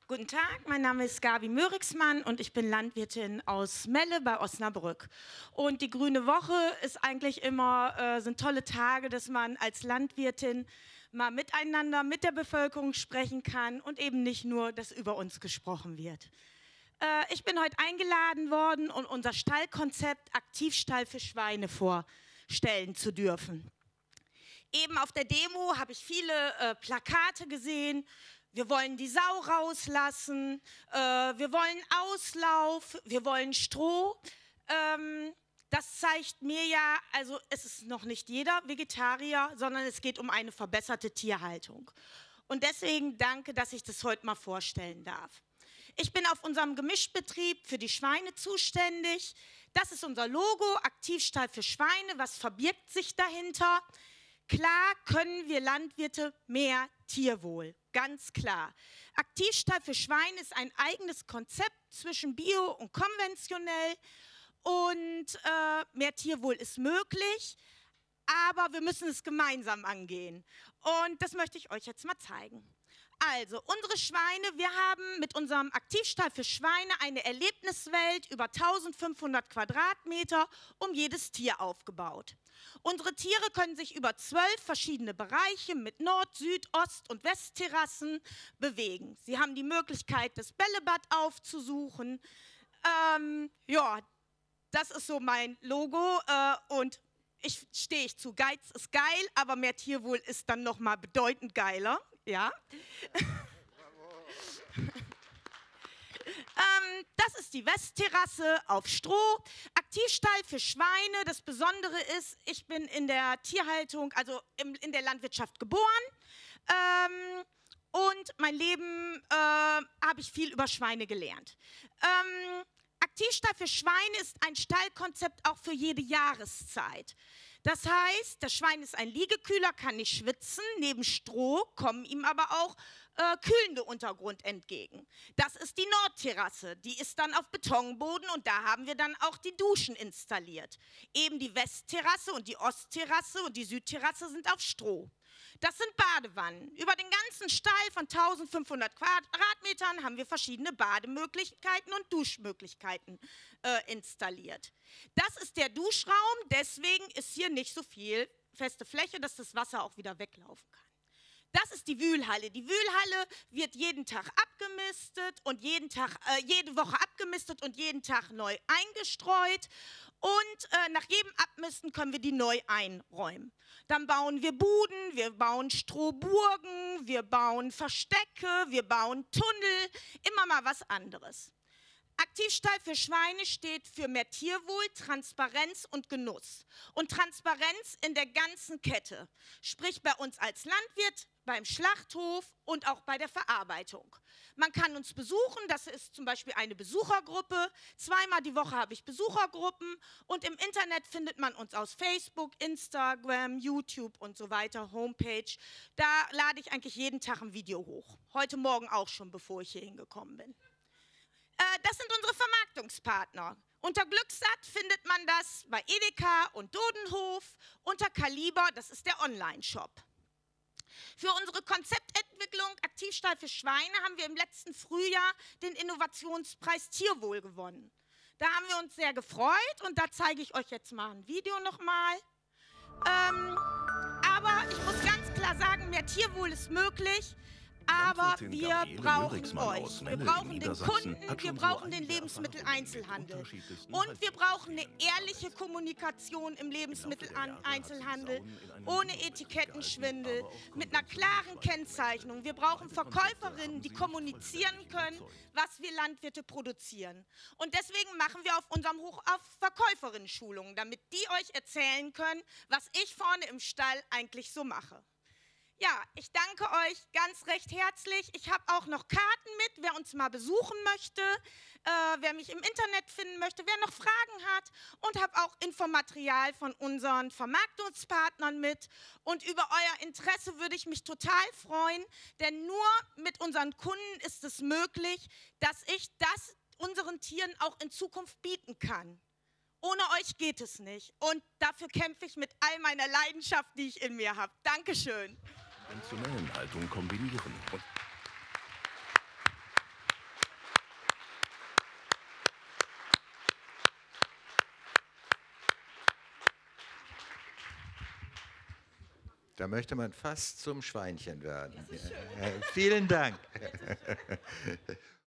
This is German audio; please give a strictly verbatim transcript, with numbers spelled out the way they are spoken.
Guten Tag, mein Name ist Gabi Möriksmann und ich bin Landwirtin aus Melle bei Osnabrück. Und die Grüne Woche ist eigentlich immer, äh, sind tolle Tage, dass man als Landwirtin mal miteinander mit der Bevölkerung sprechen kann und eben nicht nur, dass über uns gesprochen wird. Äh, ich bin heute eingeladen worden, um unser Stallkonzept Aktivstall für Schweine vorstellen zu dürfen. Eben auf der Demo habe ich viele äh, Plakate gesehen. Wir wollen die Sau rauslassen, äh, wir wollen Auslauf, wir wollen Stroh. Ähm, das zeigt mir ja, also es ist noch nicht jeder Vegetarier, sondern es geht um eine verbesserte Tierhaltung. Und deswegen danke, dass ich das heute mal vorstellen darf. Ich bin auf unserem Gemischtbetrieb für die Schweine zuständig. Das ist unser Logo, Aktivstall für Schweine. Was verbirgt sich dahinter? Klar können wir Landwirte mehr Tierwohl, ganz klar. Aktivstall für Schweine ist ein eigenes Konzept zwischen Bio und konventionell und äh, mehr Tierwohl ist möglich, aber wir müssen es gemeinsam angehen. Und das möchte ich euch jetzt mal zeigen. Also, unsere Schweine, wir haben mit unserem Aktivstall für Schweine eine Erlebniswelt über eintausendfünfhundert Quadratmeter um jedes Tier aufgebaut. Unsere Tiere können sich über zwölf verschiedene Bereiche mit Nord-, Süd-, Ost- und Westterrassen bewegen. Sie haben die Möglichkeit, das Bällebad aufzusuchen. Ähm, ja, das ist so mein Logo äh, und ich stehe ich zu. Geiz ist geil, aber mehr Tierwohl ist dann noch mal bedeutend geiler. Ja. ähm, das ist die Westterrasse auf Stroh. Aktivstall für Schweine. Das Besondere ist, ich bin in der Tierhaltung, also im, in der Landwirtschaft geboren. Ähm, und mein Leben äh, habe ich viel über Schweine gelernt. Ähm, Aktivstall für Schweine ist ein Stallkonzept auch für jede Jahreszeit. Das heißt, das Schwein ist ein Liegekühler, kann nicht schwitzen. Neben Stroh kommen ihm aber auch äh, kühlende Untergrund entgegen. Das ist die Nordterrasse. Die ist dann auf Betonboden und da haben wir dann auch die Duschen installiert. Eben die Westterrasse und die Ostterrasse und die Südterrasse sind auf Stroh. Das sind Badewannen. Über den ganzen Stall von eintausendfünfhundert Quadratmetern haben wir verschiedene Bademöglichkeiten und Duschmöglichkeiten äh, installiert. Das ist der Duschraum, deswegen ist hier nicht so viel feste Fläche, dass das Wasser auch wieder weglaufen kann. Das ist die Wühlhalle. Die Wühlhalle wird jeden Tag abgemistet und jeden Tag, äh, jede Woche abgemistet und jeden Tag neu eingestreut. Und äh, nach jedem Abmisten können wir die neu einräumen. Dann bauen wir Buden, wir bauen Strohburgen, wir bauen Verstecke, wir bauen Tunnel, immer mal was anderes. Aktivstall für Schweine steht für mehr Tierwohl, Transparenz und Genuss. Und Transparenz in der ganzen Kette, sprich bei uns als Landwirt, beim Schlachthof und auch bei der Verarbeitung. Man kann uns besuchen, das ist zum Beispiel eine Besuchergruppe. Zweimal die Woche habe ich Besuchergruppen und im Internet findet man uns aus Facebook, Instagram, YouTube und so weiter, Homepage. Da lade ich eigentlich jeden Tag ein Video hoch. Heute Morgen auch schon, bevor ich hier hingekommen bin. Das sind unsere Vermarktungspartner. Unter Glückssatt findet man das bei Edeka und Dodenhof. Unter Kaliber, das ist der Online-Shop. Für unsere Konzeptentwicklung Aktivstall für Schweine haben wir im letzten Frühjahr den Innovationspreis Tierwohl gewonnen. Da haben wir uns sehr gefreut und da zeige ich euch jetzt mal ein Video nochmal. Ähm, aber ich muss ganz klar sagen, mehr Tierwohl ist möglich. Aber wir brauchen euch. Wir brauchen den Kunden, wir brauchen den Lebensmitteleinzelhandel. Und wir brauchen eine ehrliche Kommunikation im Lebensmitteleinzelhandel, ohne Etikettenschwindel, mit einer klaren Kennzeichnung. Wir brauchen Verkäuferinnen, die kommunizieren können, was wir Landwirte produzieren. Und deswegen machen wir auf unserem Hoch auf Verkäuferinnen-Schulungen, damit die euch erzählen können, was ich vorne im Stall eigentlich so mache. Ja, ich danke euch ganz recht herzlich. Ich habe auch noch Karten mit, wer uns mal besuchen möchte, äh, wer mich im Internet finden möchte, wer noch Fragen hat und habe auch Infomaterial von unseren Vermarktungspartnern mit. Und über euer Interesse würde ich mich total freuen, denn nur mit unseren Kunden ist es möglich, dass ich das unseren Tieren auch in Zukunft bieten kann. Ohne euch geht es nicht. Und dafür kämpfe ich mit all meiner Leidenschaft, die ich in mir habe. Dankeschön. Konventionellen Haltung kombinieren. Und Da möchte man fast zum Schweinchen werden. Ja, vielen Dank.